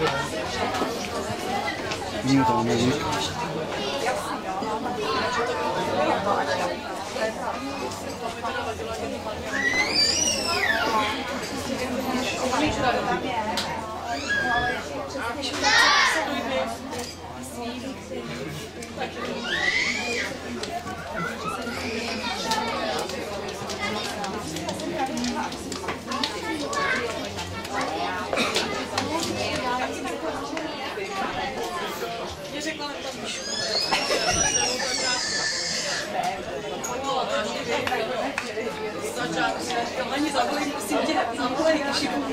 Vidíme to, nevím. Ani zavolím, prosím tě, zavolej všichni.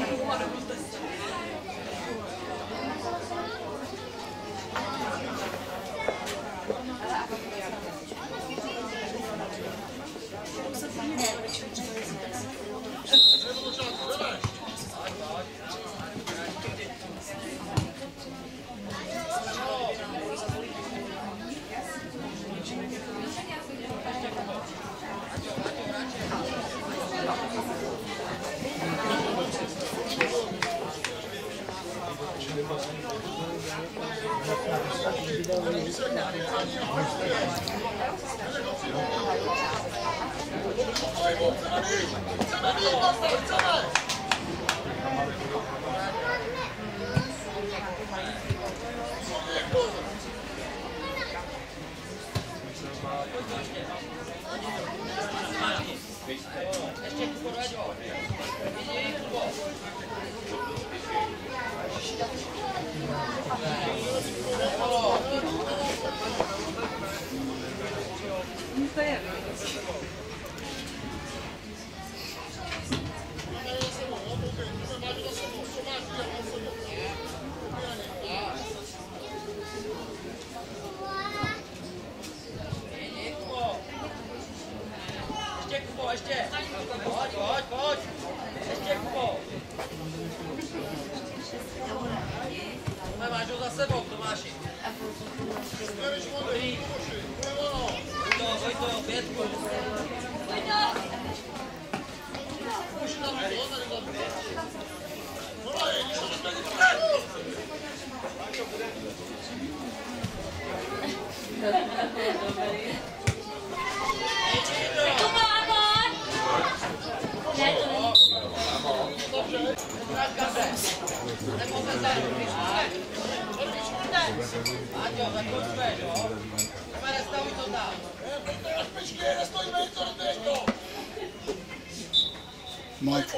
Mike.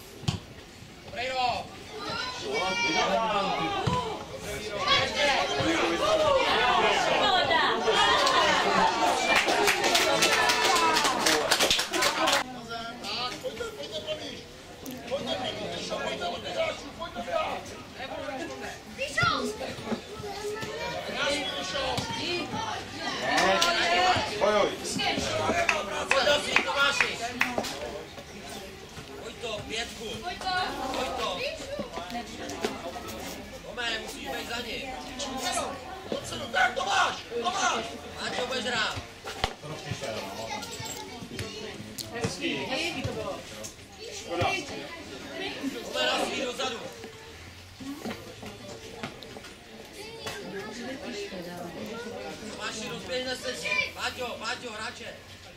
Váťo, hráče.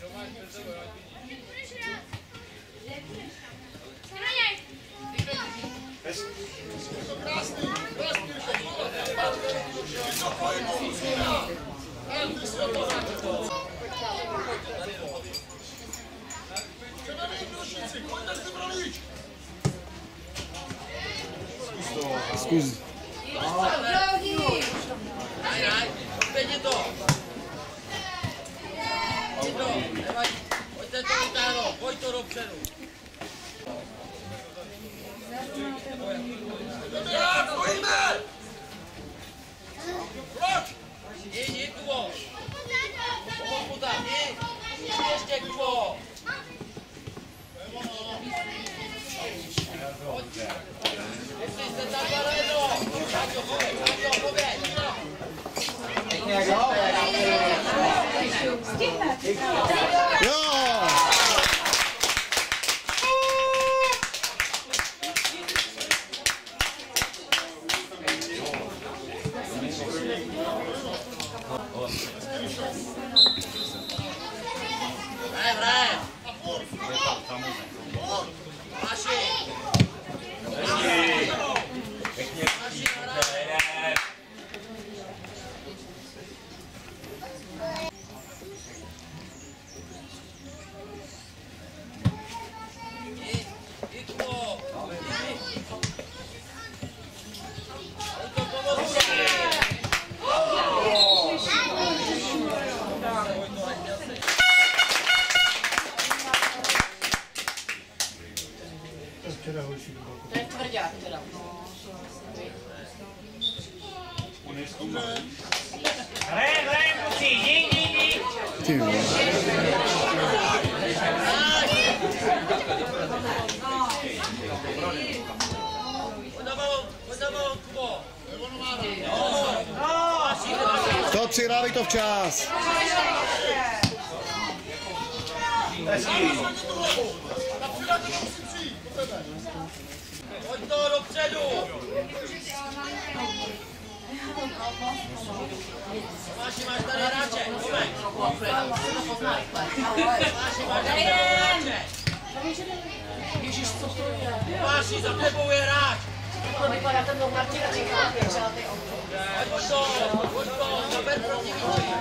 Zkus. Pěkně to. Nevadí. Pojďte to vytáhnout, pojď to dopředu. Pojďme! Proč? Jdi, Kubo. Pomož mu tam, jdi. Ještě, Kubo. Jestli jste tam zaledno. Váťo, pověď. Pěkně jak ho. Jo! To je tvrdák teda. Hrajem, kluci, jdi. Ty jo. Pojď na balon, Kubo. To přihrávej to včas. Pojď to dopředu. Tomáši, máš tady hráče, Tomek. Tomáši, máš tady hráče. Ježíš, co to je? Tomáši, za tebou je hráč. To vypadá ten do Martina Čeká, Pojď to, zaber proti vývoji.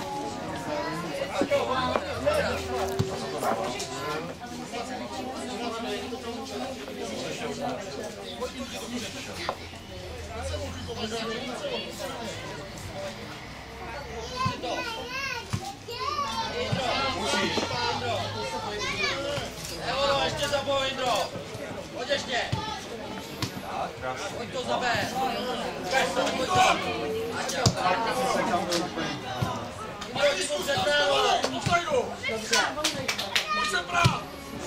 Evo, ještě zaboj, Indro. Pojď ještě. Pojď to zaber. Pojď to. Pojď to přetrává. Pojď se brát.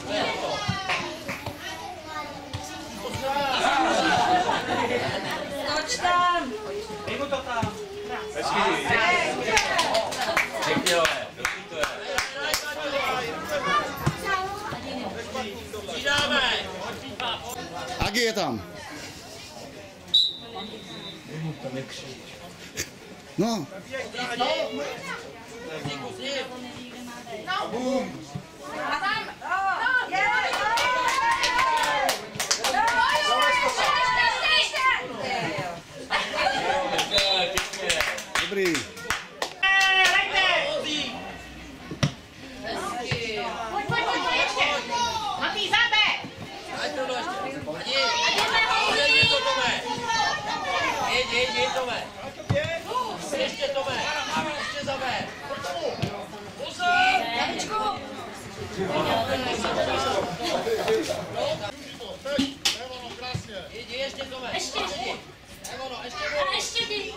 Toč tam! Dej mu to tam. Hezky. Přidáme. Agi je tam. No. Dobrý. Ještě Tome, ještě zaber. Jdi, ještě Tome. Ještě. Ještě ty.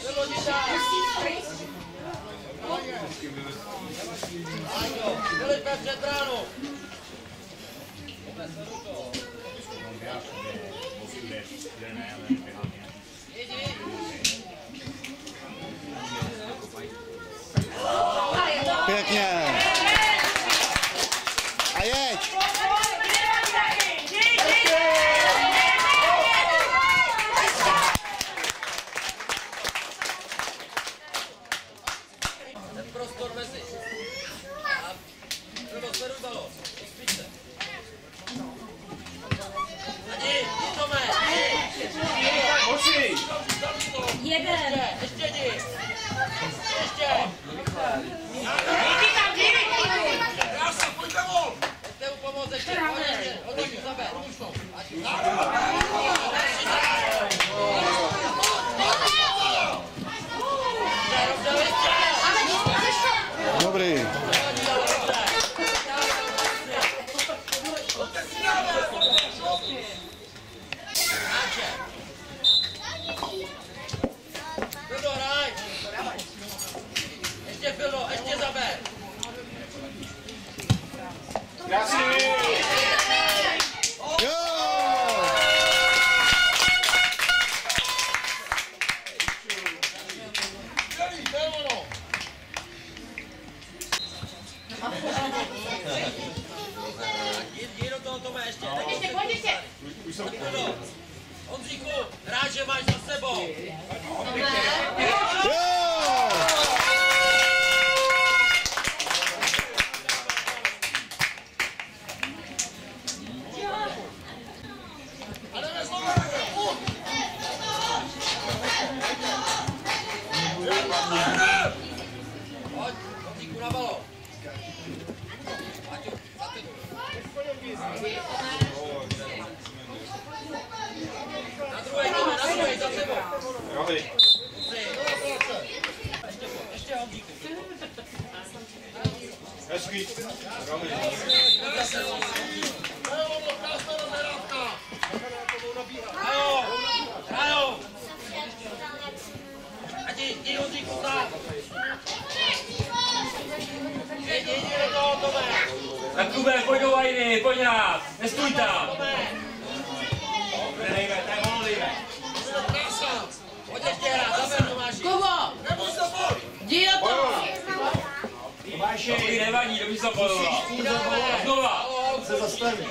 Filipe, před bránu. Pěkně. A jeď. Ten prostor mezi. A sleduj balón. Spíš se. Jdi, Tome. Jeden. Ještě jdi. Ještě. Pojďte mu pomoct ještě. Hodně mu zaber. Dobrý. Fildo, hraj. Ještě Fildo, ještě zaber. Jo! Jdi do toho, Tome, ještě. Pojď ještě. Ondříku, hráče máš za sebou. Jo! Pojď, Ondříku na balón. Aťo, za tebou. Na druhé, za tebou. Ještě Ondříku. Hezký. Tomáši, pojď nás, nestůj tam. Dejme, to je volno, dejme. Pojď ještě hrát, zaber Tomáši. Kubo! Jdi do toho! Tomáši, nevadí, dobře se bojovat. Znova. Se zastaví.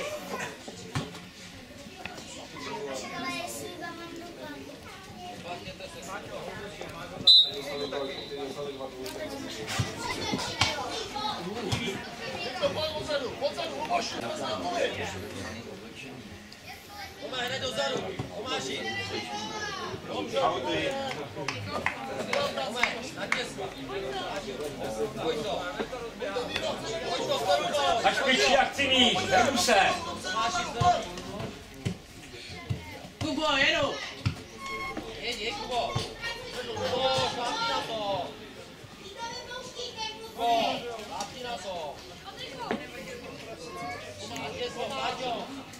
Tomáš, hned dozadu. Tomáši. Dobře. Tomáš, na těsku. Pojď to. Pojď to, steruj to. Až piči, jak chci níž, hrnu se. Tomáši, steruj. Kubo, jedu! Jeď, Kubo. Kubo, šlápni na to. Kubo, šlápni na to. Tomáš, těsku, Máťo.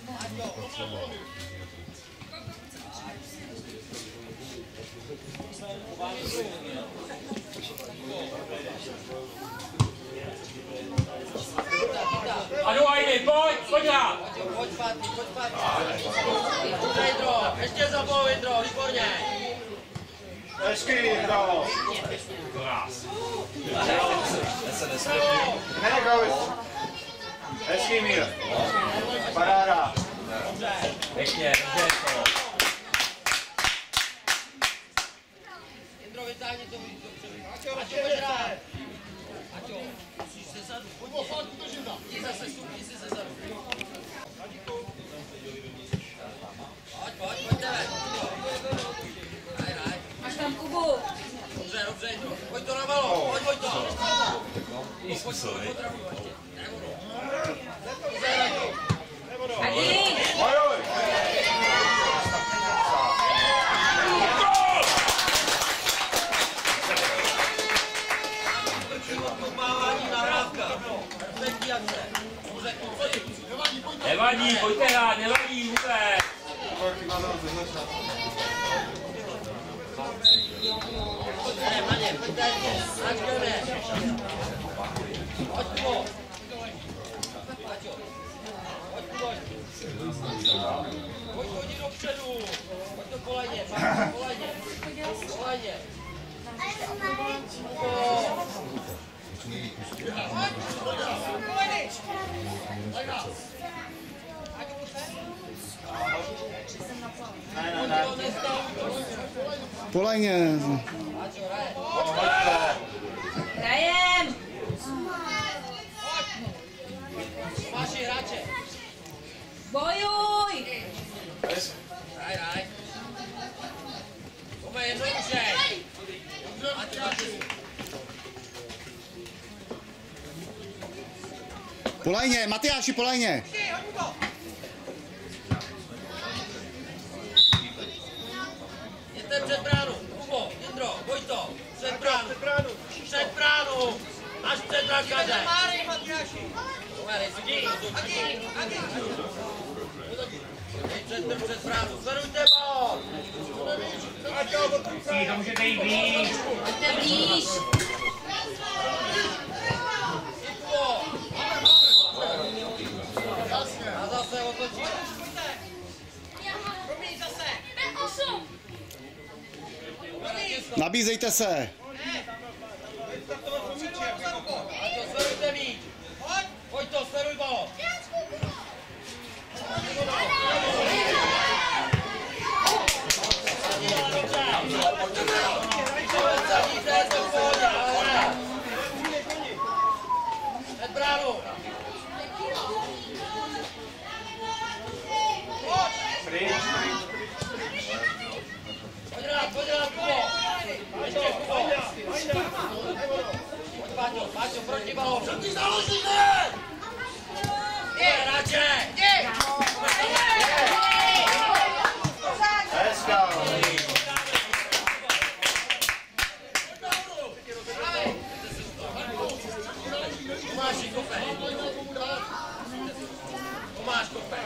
Ano, Ajdy, pojď hrát. Pojď zpátky. Dobře, Jindro, ještě za bou, Jindro, výborně. Hezky, bravo. Nenechaj. Hezký mír. Paráda. Pěkně, dobře to. Jindro, vytáhni to dopředu. Aťo, pojď hrát. Aťo, musíš se zadu. Jdi zase, stupni si se zadu. Pojď, jdeme. Hraj. Máš tam Kubu! Dobře, Jindro. Pojď to na balón, pojď to. A jdi! Ojoj. Nevadí, pojďte hrát, nevadí vůbec. Pojď hodit dopředu. Pojď to kolejně. Polejně. Hrajem! Máši hráče. Bojuj! Hraj. Tome, jednoduše. Polejně, Matyáši, polejně. Jděte před bránu. Kubo, Jindro, Vojto. Před bránu. Až před brankáře. Před bránu. Zvedujte bal. To můžete jít blíž. Pojďte blíž! A zase otočí. Nabízejte se. Aťo, zvedujte míč. Pojď to, zveduj bal. Před bránu. Pojď rád, Kubo. Ještě Kubo. Pojď, Páťo, proti balón. Proti založíte! Hráče! Hezká. Tomáši, kope. Tomáš, kope.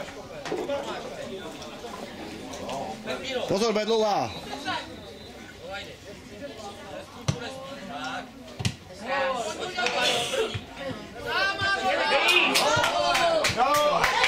Pozor, bedlouhá. Tak. No.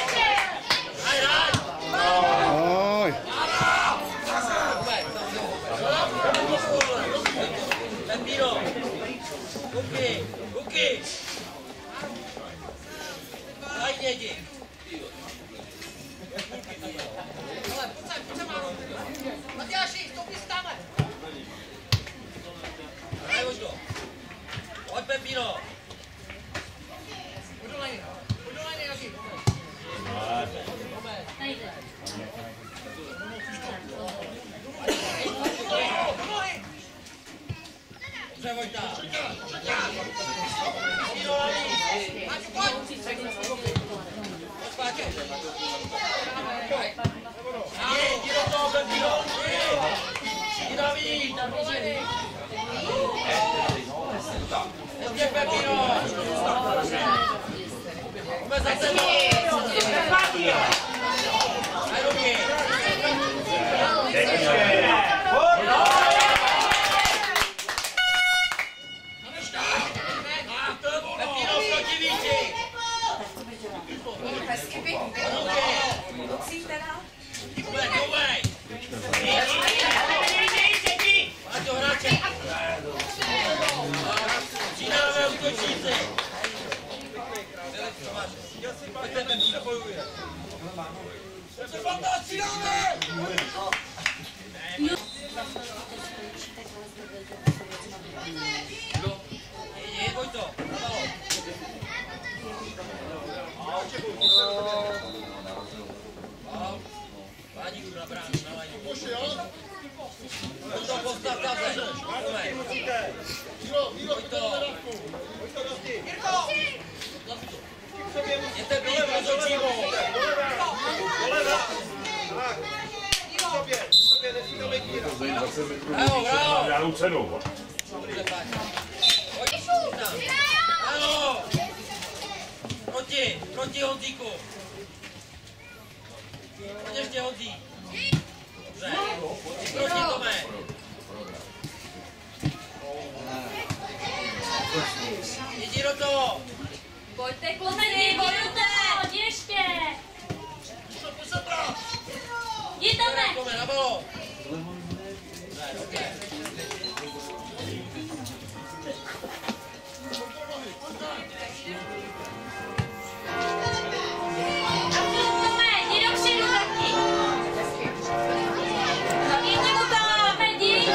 Hezky pěkně. Musí teda. Přijdáme útočníci. Pojď to. Váníku na bránu, na lajnu. Pojď to, postav tam se. Pojď to. Jirko! Jděte blíž, rozhodčímu. Bravo, bravo. Žádnou cenu. Bravo. Proti Honzíku. Pojď ještě Honzík. Dobře. Proti Tome. Jdi do toho. Pojďte, kluci, bojujte! Ještě! Jdi, Tome! Tome, na balo. Tome, jdi dopředu taky! Jdi mu tam, jdi!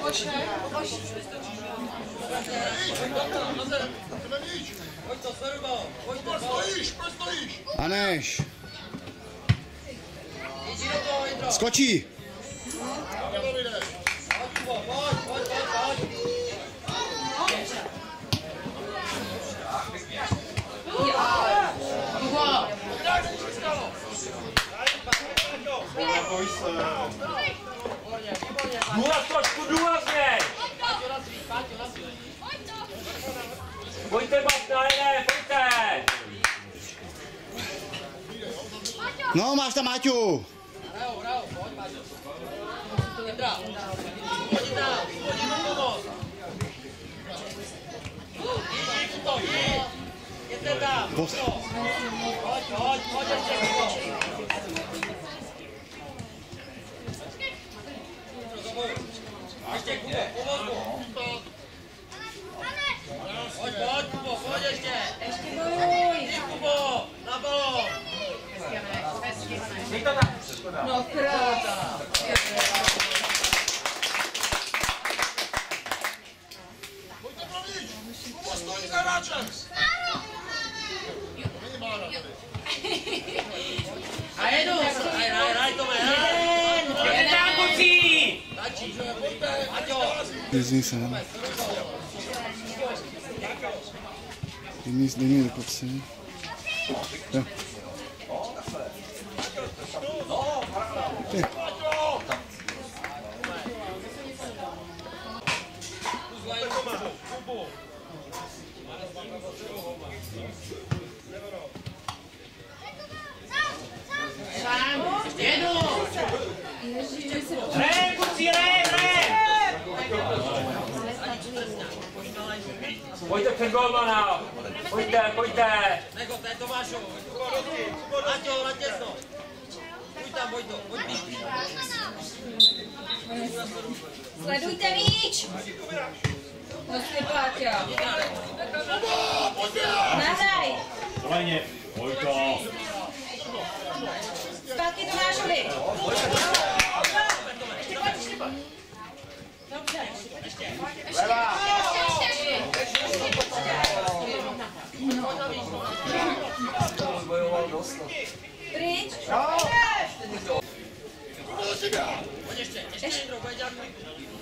Pojď to, sleduj balon. Pojď to, Proč stojíš? Aneš. jdi do toho, Jindro. Skočí. Pojď. Důraz trošku, důrazně! Pojďte, Basta, ne, pojďte! No, máš tam Máťu. Hraju, pojď, Máťo. Jindra, pojď mu pomoct. Jdi, Kuto, jdi. Jděte tam, Kuto. Pojď, ještě, Kuto. Ještě, Kubo, pomoz mu. Pojď, Kubo, pojď ještě. Jdi, Kubo, na balón. No krása. Pojďte provnitř! Kubo stojí za hráčem! Není mára tady. A jedu, hraj to, Pojďte tam, kluci! Tačí, Aťo. Jezdí sem. Jedný do kopce. Jo. Hrej, kluci, hrej! Pojďte před golmana! Pojďte! Nego, to je Tomášovo. Aťo, na těsno. Pojď tam, Vojto, pojď blíž. Sledujte míč. No ty Páťa. Nahraj. Kolejně, Vojto! Zpátky Tomášovi. Dobře. Pryč. Pojď ještě, Jindro, bude dělat kliku.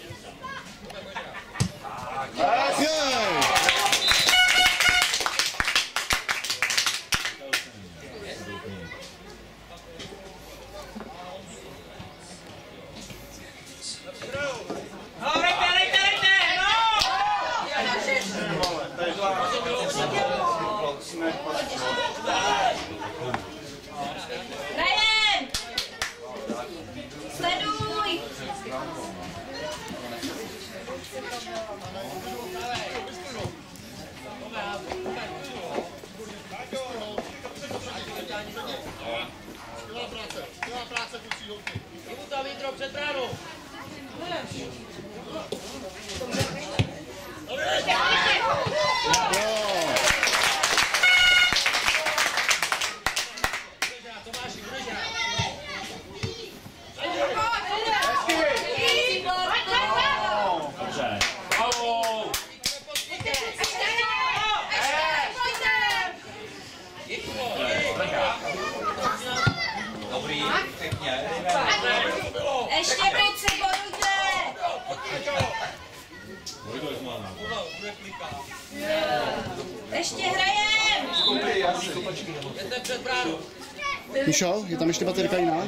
Jej! Ryan! Sleduj! Skvělá práce, kluci, holky. Jdi mu tam, Jindro, před bránou. Tomáši, budeš hrát. Dobře. Bravo! Dobrý, pěkně. Ještě pryč se bojujte! Ještě hrajem! Jdete před bránou. Míšo, je tam ještě baterka jiná?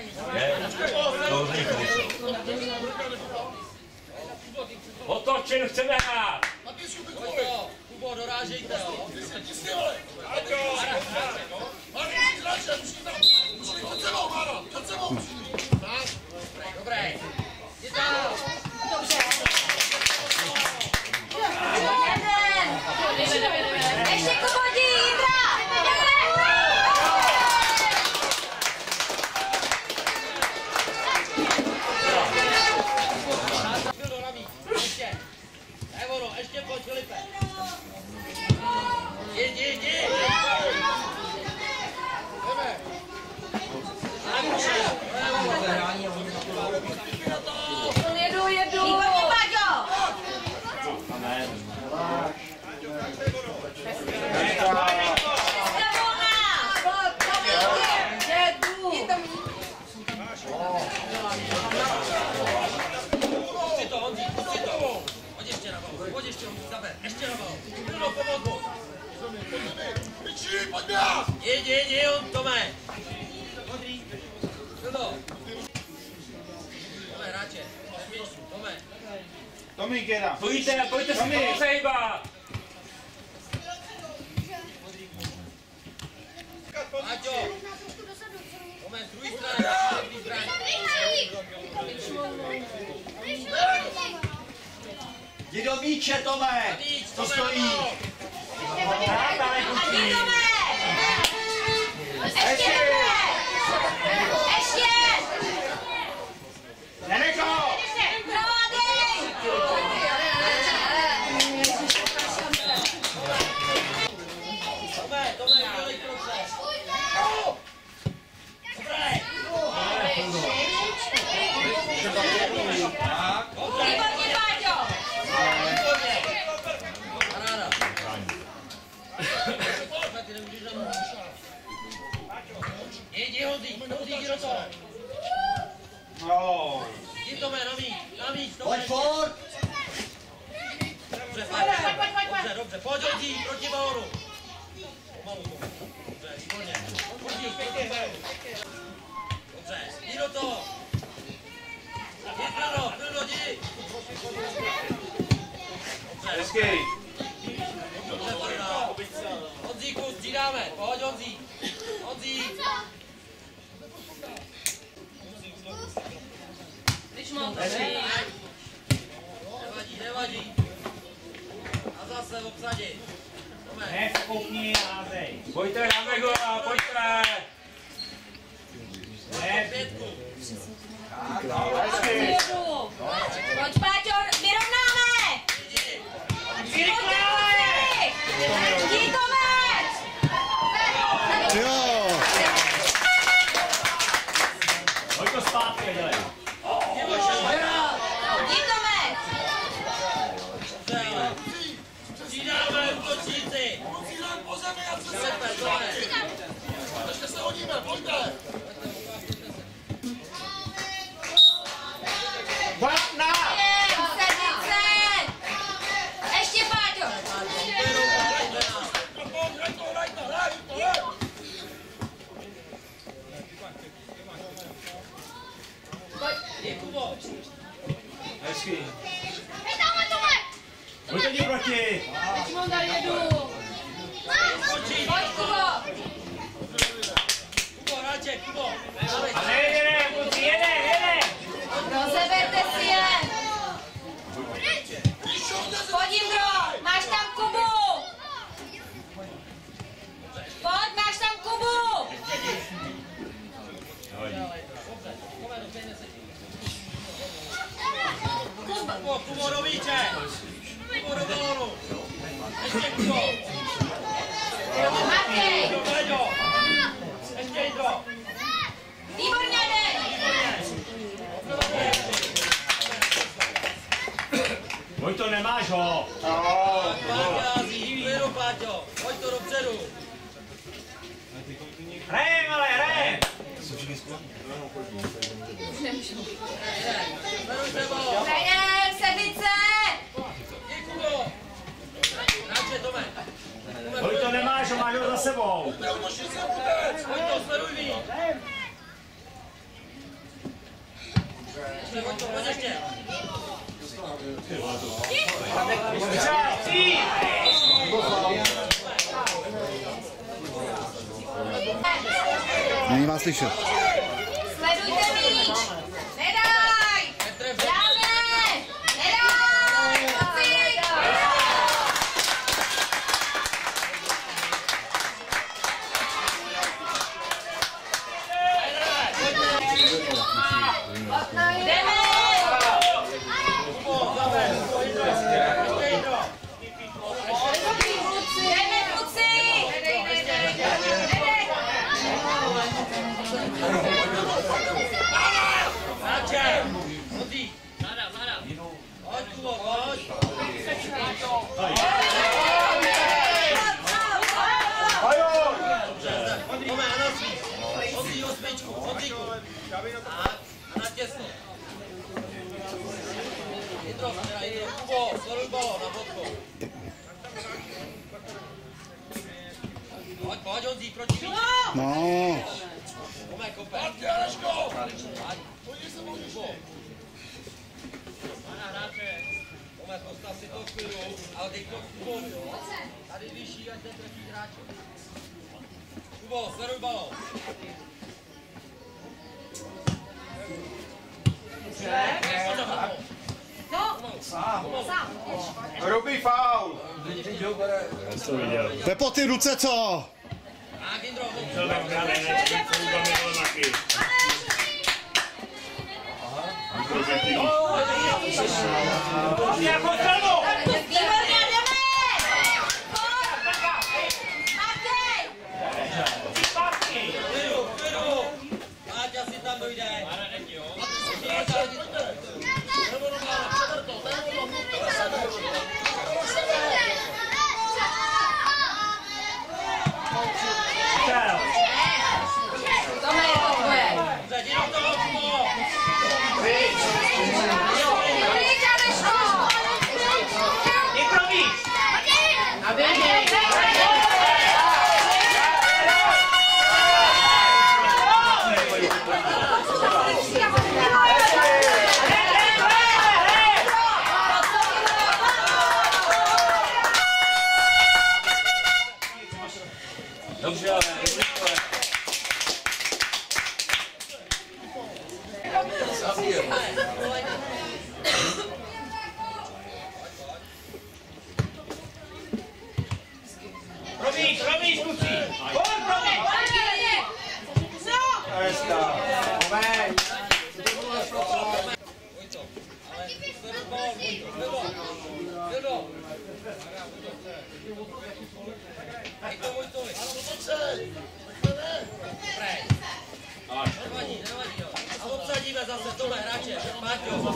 Otočen, chceme hrát! Vojto, Kubo, dorážejte, jo. Dobré. Jdi tam. Dobře. Ještě Kubodí, Jindra! Byl do ramí. Ještě. To je ono, ještě pojď, Filipe. Jdi. Jedu. Výborně, Páťo! Pojďte si to hejbat. Aťo! Moment, druhý straně, druhý straně. Jdi do míče, Tome! Co stojí? Ještě! Ještě! Neneko! Tome, dělej proces. Výborně, Páťo! Paráda. Ty nemůžeš na můj. Jdi, Honzík do toho. Jdi, Tome, na míč, Tome. Pojď furt! Dobře, Páťo. Dobře, pojď, Honzík, proti balonu. Pomalu, Tome. Dobře, výborně. Honzík, pěkně. Dobře, jdi do toho. Jdi, jdi. Dobře. Dobře, Barda. Honzíku, střídáme. Pojď, Honzík. Honzík. Nevadí. A zase obsadit. Neskoukni a dej. Pojďte, dáme góla, pojďte. Pětku. Pojď, Páťo, vyrovnáme! Jdi, Tome! Jo! Pojď to zpátky, dělej. Jdi, Tome! Přidáme útočníci. Po zemi a přes Jdeme, Tome. ještě se hodíme, pojďte! Sedmice! Ještě, Páťo! Hraj to! Jdi, Kubo. Hezky. Hej, tamhle, Tome! Pojďte jdi proti. Pojď, Kubo! Kubo, hráče, Kubo. A ne, kluci, jede. Rozeberte si je! Pojď, Jindro! Máš tam Kubu! Pojď, máš tam Kubu! Kubo do míče. Kubo do balonu. Ještě Kubo. Matej! Veďo. Ještě Jindro. Výborně, dej! Pojď to, nemáš ho. Páťází, klidu, Páťo. Pojď to dopředu. Hrajem. Veruj sebou. Trenér, sedmice! Jdi, Kubo. Hráče, Tome. Pojď to, nemáš ho, máš ho za sebou. Pojď to, sleduj víc. Pojď to, pojď ještě. Není vás slyšet. Sledujte míč! Nedaj! Dáme! Nedaj! Pocit! Jdeme! Jdeme, kluci! Hráče! Hodí! Pojď, Kubo, pojď! Tome, a na svý! Hodí osmičku, hodíku! A na těsno! Jindro, Kubo, sleduj balón na bodku! Pojď, Honzí, proti míči! No. Tome, kope! Tome, postav si to v klidu, ale dej to Kubo, jo? Tady vyšší, ať netrefí hráče. Kubo, sleduj balón. Hrubý faul. Pepo, ty ruce co? Tak, Indro, Máťa si tam dojde. Dobře, ale Promiň, kluci! Promiň! A obsadíme zase tohle hráče. Máťo.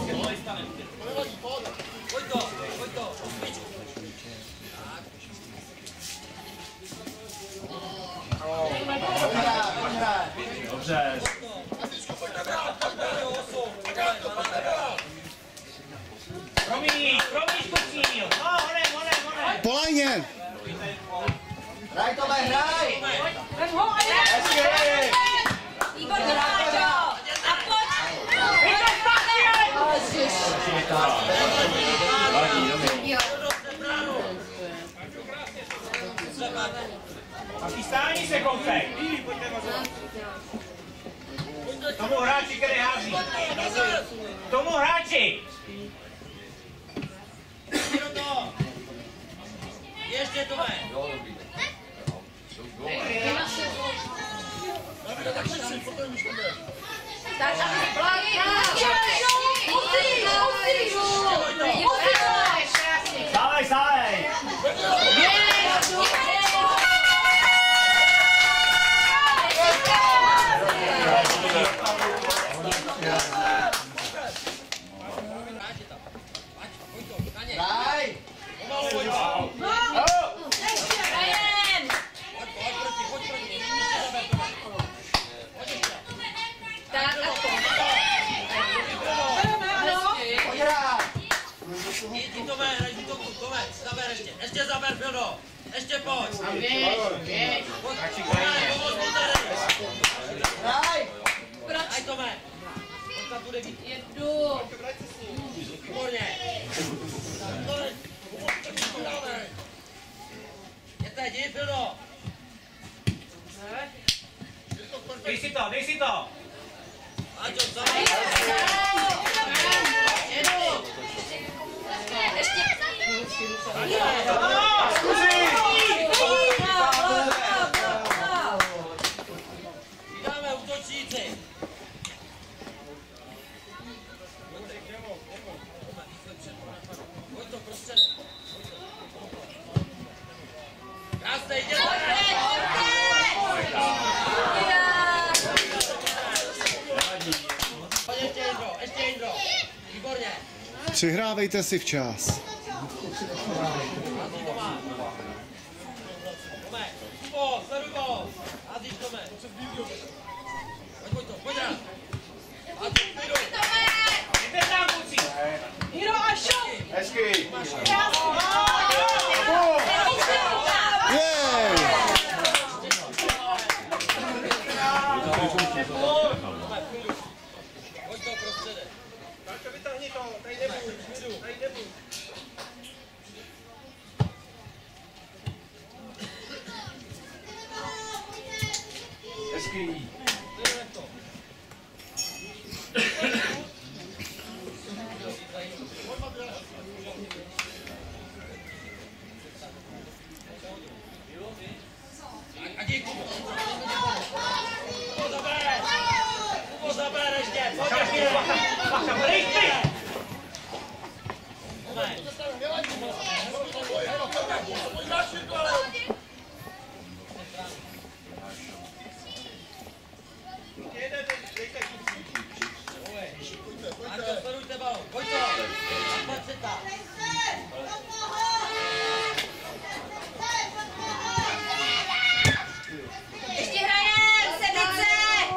Pojď to. dobře. Promiň, Kucín. No, honem. Po lajně! Hraj, Tome, hraj! Výborně, Máťo! A pojď! A přistání se, kousek. Tomu hráči, který hází. Tomu hráči. Ještě to je. Sálej! Hraj! Ještě zaber, Fildo! Ještě pojď! Hraj! Hraj, Tome! Pojď tam bude být. Jedu. Výborně! Jdi, Fildo! Dej si to! Aťo, zaber! Vydáme útočníci! Pojď to prostředek! Krásný, jděte! Ještě Indro! Výborně! Přihrávejte si včas. Tome, Kubo, sleduj bol! Házíš, Tome! Pojď to, pojď rád! Jdete tam, kluci! Hiro a šup! Hezky! Jej! Pojď to prostředek! Tak vytáhni to, tady nebuď, tady nebuď. Ještě hrajem, sedmice!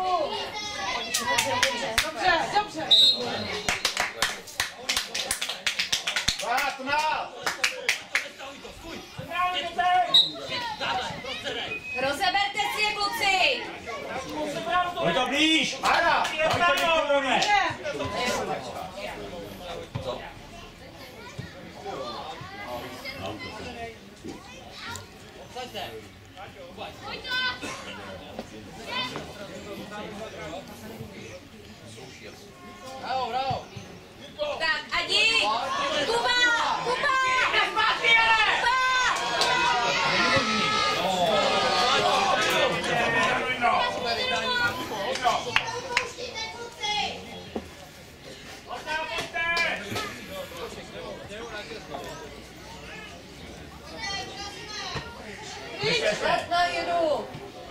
Dobře. 15! Rozeberte si je, kluci! Pojď to blíž! Ara! Pojď to děkujeme! Tak, Adi! Kuba! Kuba! Kuba! Jedu!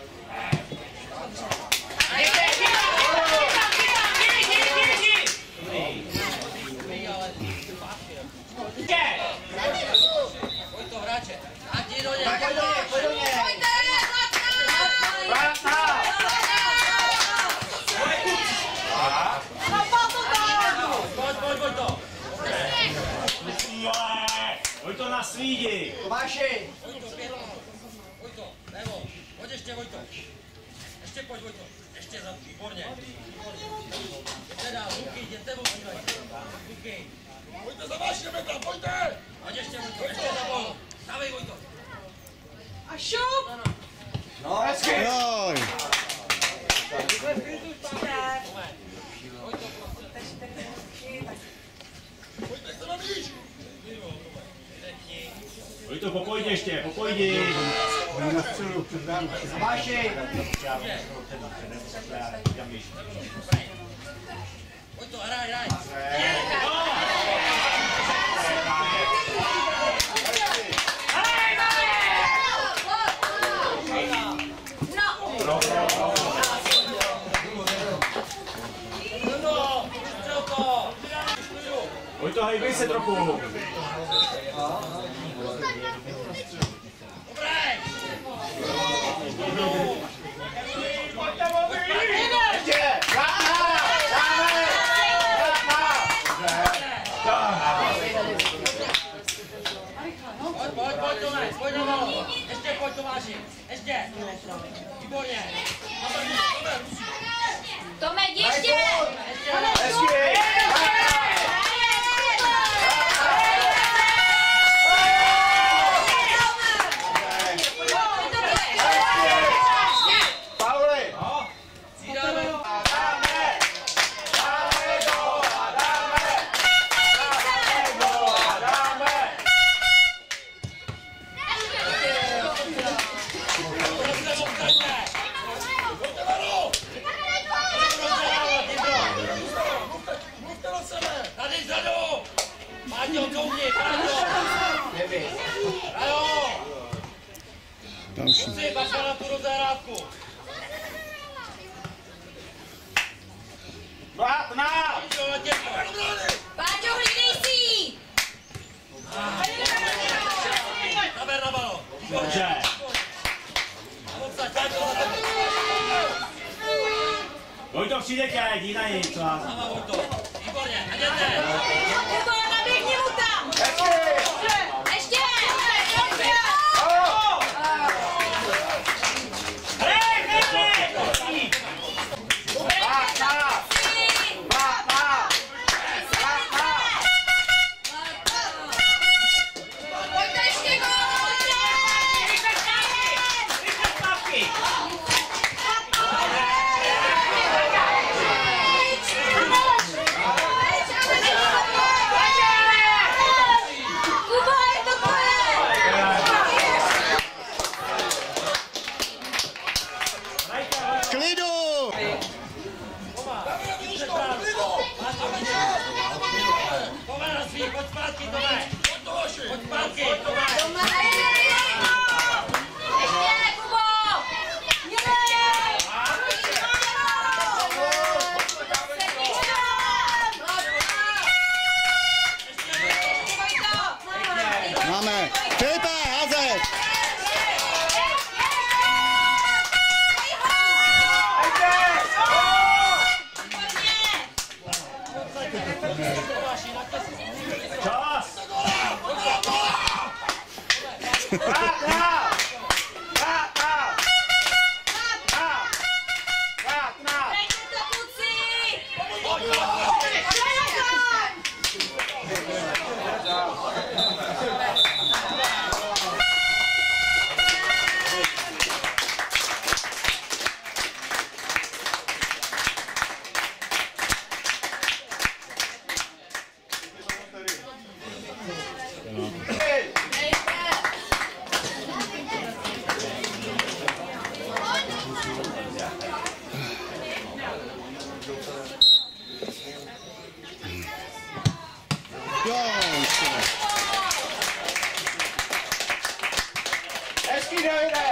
Pojď to na svídi! Tomáši! Vojto, levo, pojď ještě Vojto. Ještě pojď Vojto, ještě za výborně. Jděte dál, ruky, jděte ruky. Pojďte za vášně metra, pojďte! Pojď ještě Vojto, ještě za bol. Stavej Vojto. A šup! No, hezky! Joj! Pojďte se na blíž! Pojď to popojď ještě, popojdi! Tomáši! Vojto, hraj. Pojď to, hejbej se trochu! Pojď na malo. Ještě pojď Tomáši. Ještě. Výborně. Tome, ještě! Hezky! Pauli! Tady vzadu! Máťo, koukni, Máťo! Rajo! Další. Kluci, bacha na tu rozehrávku! Máťo, na těžko! Páťo, hlídej si! Naber na balon! Dobře! Pojď to přijde keď, jdi na nic, co vás. Sama Vojto! Výborně, a jdete! Kuba, naběhni mu tam! Ještě! Pojďte ještě gól! Tome! Pojď pálky! Doma! Ještě, Kubo! Máme. Filipe, házet! Čas! Hezký, Davide!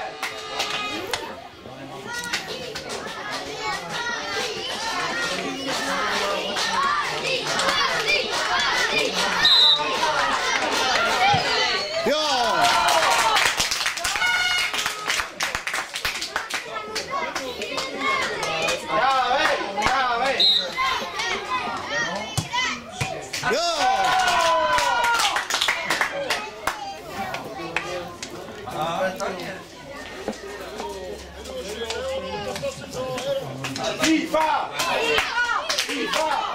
FIFA! FIFA!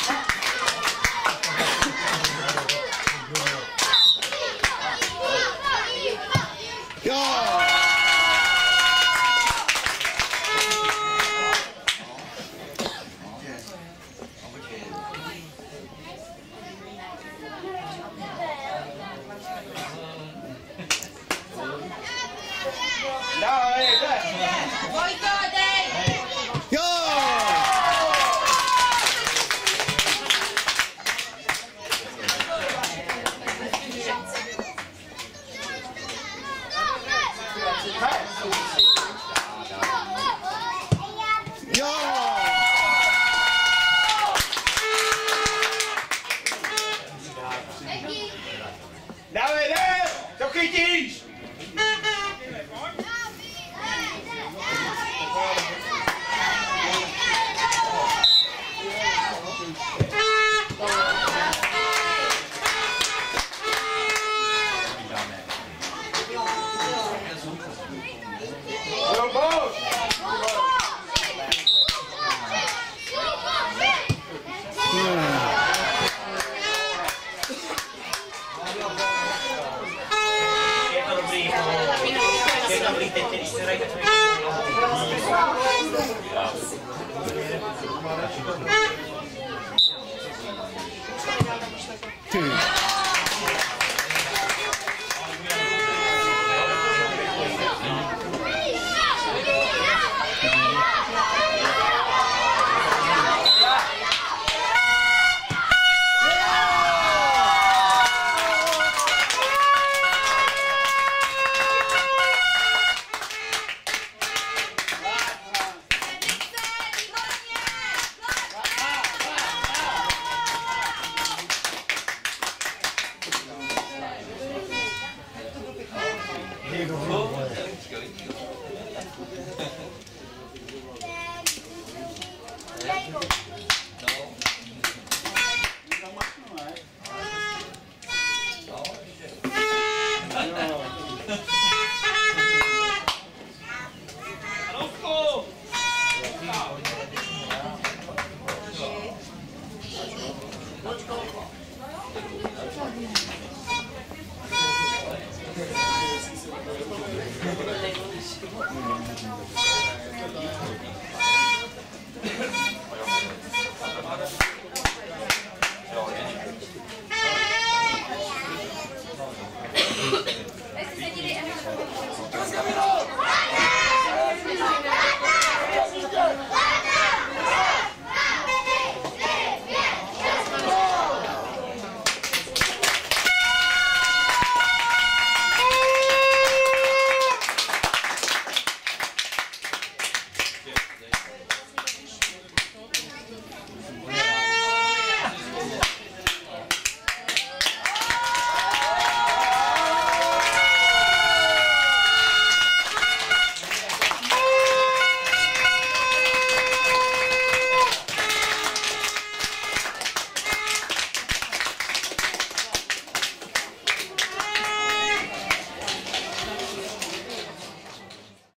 Vojto, dej! Davide, to chytíš! Ty.